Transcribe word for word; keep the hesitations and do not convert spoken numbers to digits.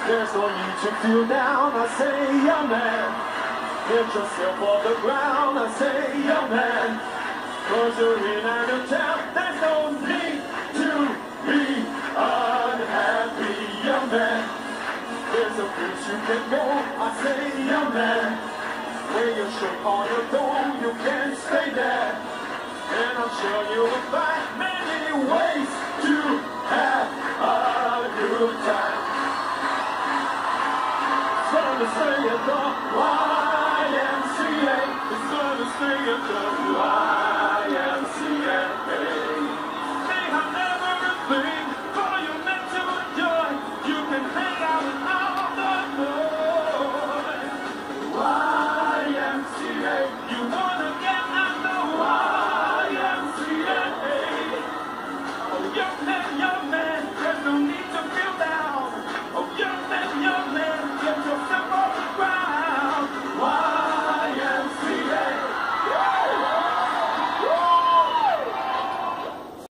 There's no need to feel down, I say, young man. Get yourself off the ground, I say, young man. Cause you're in and out of town, there's no need to be unhappy, young man. There's a place you can go, I say, young man. Where you should on the door, you can stay there. And I'm sure you'll find many ways to have a good time. It's fun to stay at the Y M C A. It's fun to stay at the